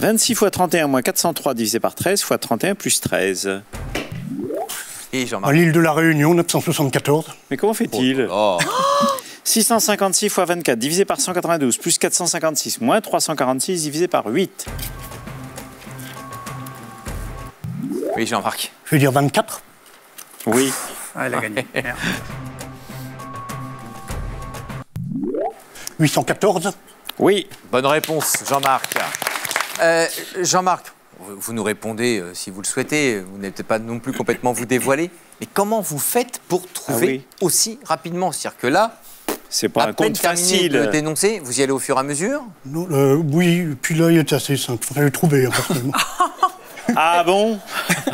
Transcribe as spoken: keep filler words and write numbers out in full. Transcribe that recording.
vingt-six fois trente et un moins quatre cent trois divisé par treize fois trente et un plus treize. Et Jean-Marc. À l'île de la Réunion, neuf cent soixante-quatorze. Mais comment fait-il? Oh. six cent cinquante-six fois vingt-quatre divisé par cent quatre-vingt-douze plus quatre cent cinquante-six moins trois cent quarante-six divisé par huit. Oui, Jean-Marc. Je vais dire vingt-quatre. Oui. Ah, elle a gagné. Merde. huit cent quatorze. Oui. Bonne réponse, Jean-Marc. Euh, Jean-Marc, vous vous nous répondez euh, si vous le souhaitez. Vous n'allez peut-être pas non plus complètement vous dévoiler. Mais comment vous faites pour trouver Ah oui. aussi rapidement? C'est-à-dire que là, C'est pas à un peine compte terminé facile. de dénoncer, vous y allez au fur et à mesure? Non, euh, oui, puis là, il était assez simple. Il fallait le trouver, hein, personnellement. Ah bon?